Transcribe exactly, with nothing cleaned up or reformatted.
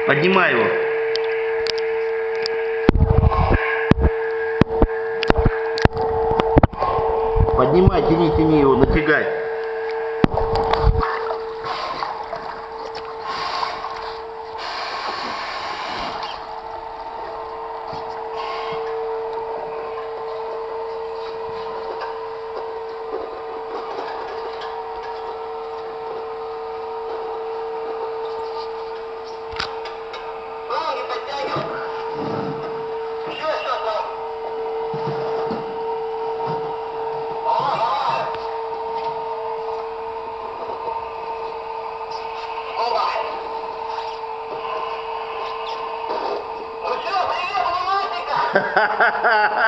Поднимай его. Поднимай, тяни, тяни его, натягай. Ha ha ha ha!